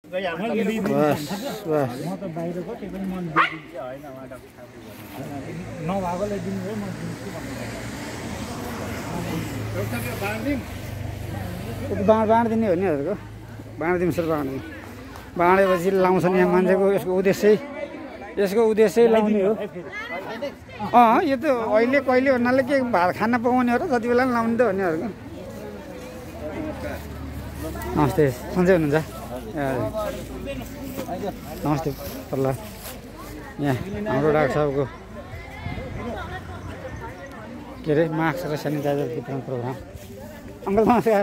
बस बस म त बाहिरको त्यही पनि मन दिन्छ हैन उहाँ नभएकोले दिनु म दिन्छु भन्नु बाँडिदिने हो नि हजुरको बाँडिदिनु सर बाँडिदिनु बाँडेपछि लाउँछन् यहाँ मान्छेको यसको उद्देश्य लाउने हो यो त अहिले कहिले भन्नाले के भात खाना पकाउने हो र जति बेला लाउने त हो नि हजुरको नमस्ते सन्चै हुनुहुन्छ नमस्ते प्रहलाद यहाँ हाम्रो डाक्टर साहबको के अरे मास्क र सेनिटाइजर वितरण प्रोग्राम अङ्कल नमस्कार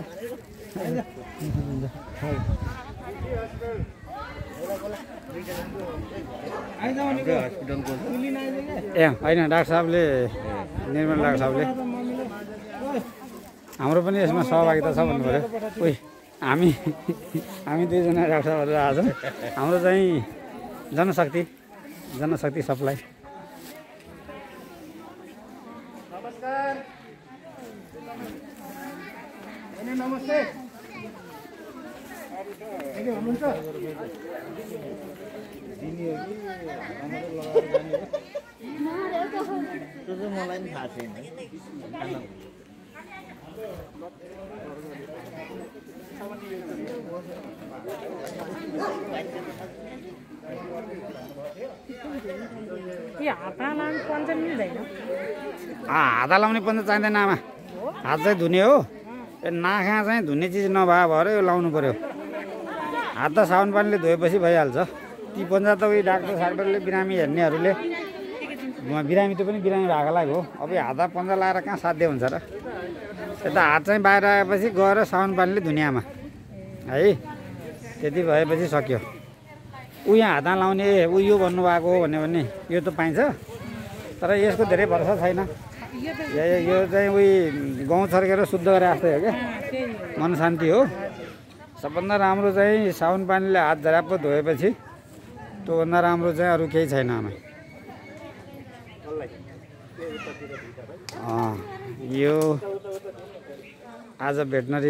ए होइन डाक्टर साहबले निर्मल डाक्टर साहबले हाम्रो पनि यसमा सहभागिता छ भन्नु पऱ्यो उही हामी दुईजना डाक्टर साहबहरू आज हाम्रो चाहिँ जनशक्ति सप्लाई नमस्ते हुनुहुन्छ मलाई पनि थाहा छैन हात लाउने पन्जा चाहिँदैन आमा हात चाहिँ धुने हो नाखा चाहिँ धुने चिज नभए भएर यो लाउनु पर्यो हात त साबुन पानीले धोएपछि भइहाल्छ ती पन्जा त उयो डाक्टरले बिरामी हेर्नेहरूले बिरामी त पनि बिरामी भएकोलाई हो अब यो हात पन्जा लाएर कहाँ साध्य हुन्छ र यता हात चाहिँ बाहिर आएपछि गएर साबुन पानीले धुने आमा है त्यति भएपछि सक्यो यहाँ हात लाउने यो भन्नुभएको हो भन्यो भने यो त पाइन्छ तर यसको धेरै भरोसा छैन यो चाहिँ उयो गाउँ छर्केर शुद्ध गरे जस्तै हो क्या मन शान्ति हो सबभन्दा राम्रो चाहिँ साबुन पानीले हात झराप धोएपछि त्योभन्दा राम्रो चाहिँ अरू केही छैन आमा यो आज भेटनरी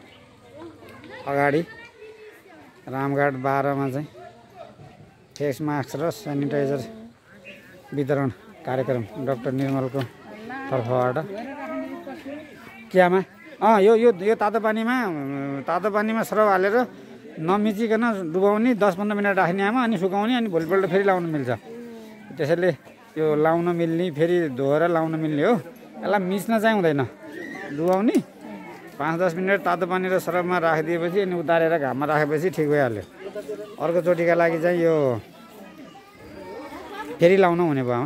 अगाडि रामघाट 12 मा चाहिँ फेस मास्क र सेनिटाइजर वितरण कार्यक्रम डाक्टर निर्मलको तर्फबाट क्यामा यो तातो पानीमा सरफ हालेर नमिचिकन डुबाउने 10-15 मिनट राख्ने आमा अनि सुकाउने अनि भोलिपल्ट फेरि लाउन मिल्छ त्यसैले यो लाउन मिल्ने फेरि धोएर लाउन मिल्ने हो यसलाई मिच्न चाहिँ हुँदैन डुबाउने 5-10 मिनट तातो पानी र सरफमा राखिदिएपछि अनि उतारेर घाममा राखेपछि ठिक भइहाल्यो अर्कोचोटिका लागि चाहिँ यो फेरि लाउन हुने भयो आमा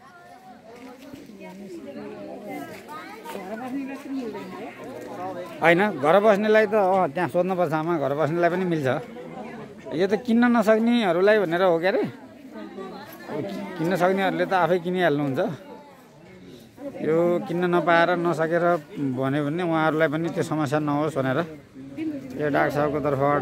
होइन घर बस्नेलाई त त्यहाँ सोध्नुपर्छ आमा घर बस्नेलाई पनि मिल्छ यो त किन्न नसक्नेहरूलाई भनेर हो क्या अरे किन्न सक्नेहरूले त आफै किनिहाल्नुहुन्छ यो किन्न नपाएर नसकेर भन्यो भने उहाँहरूलाई पनि त्यो समस्या नहोस् भनेर यो डाक्टर साहबको तर्फबाट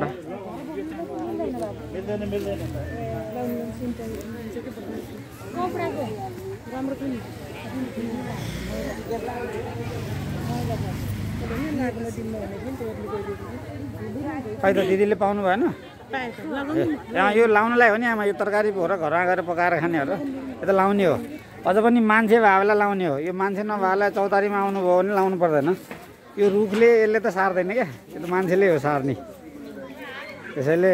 खै त दिदीले पाउनु भएन यो लाउनलाई हो नि आमा यो तरकारी हो र घरमा गएर पकाएर खाने हो र यो त लाउने हो अझ पनि मान्छे भएलाई लाउने हो यो मान्छे नभएलाई चौतारीमा आउनुभयो भने लाउनु पर्दैन यो रुखले यसले त सार्दैन क्या यो त मान्छेले हो सार्ने त्यसैले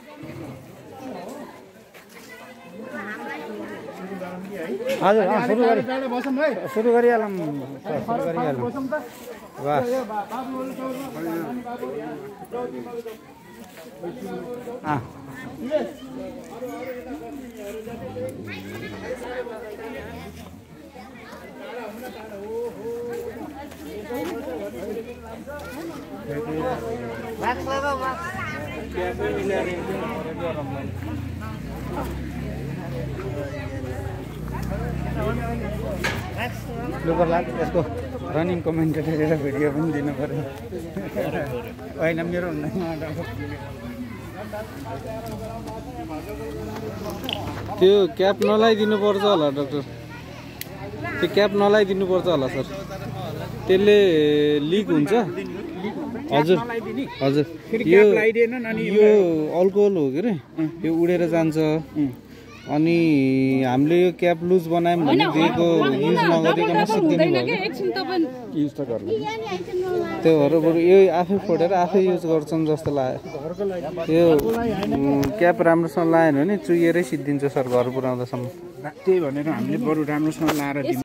हजुर सुरु गरिहालौँ बस लुपर लाग यसको रनिङ कमेन्टेटर र भिडियो पनि दिनु पर्यो होइन मेरो हुँदैन त्यो क्याप नलाइदिनु पर्छ होला डाक्टर त्यो क्याप नलाइदिनु पर्छ होला सर त्यसले लिक हुन्छ हजुर नलाइदिने हजुर फेरि यो क्याप लगाइदिएनन् अनि यो अल्कोहल हो के रे यो उडेर जान्छ अनि हामीले यो क्याप लुज बनायौँ भने दिएको युज नगरिकन सिक्दिनु भयो युज त गर्नु त्यो भएर बरु यो आफै फोडेर आफै युज गर्छन् जस्तो लाग्यो यो क्याप राम्रोसँग लगाएन भने चुहिएरै सिद्धिन्छ सर घर पुऱ्याउँदासम्म त्यही भनेर हामीले बरु राम्रोसँग लाएर